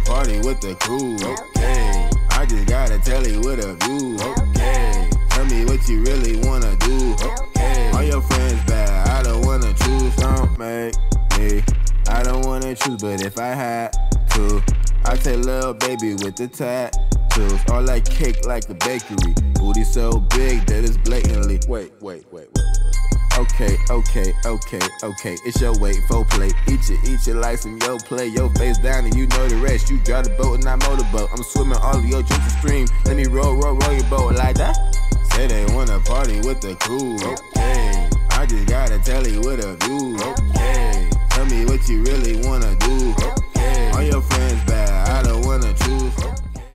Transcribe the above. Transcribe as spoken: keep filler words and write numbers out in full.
party with the crew, okay. I just gotta tell you with a view, okay. Tell me what you really wanna do, okay. All your friends bad, I don't wanna choose. Don't make me, I don't wanna choose, but if I had to, I take little baby with the tattoos. All like cake like a bakery. Booty so big that it's blatantly. Wait, wait, wait, wait. Okay, okay, okay, okay. It's your weight, full plate. Eat it, eat it like some yo play. Your face down and you know the rest. You drive the boat and I motorboat. I'm swimming all of your drinks to stream. Let me roll, roll, roll your boat like that. Say they wanna party with the crew, okay. I just gotta tell you with a view, okay. Tell me what you really wanna do, okay. All your friends bad, I don't wanna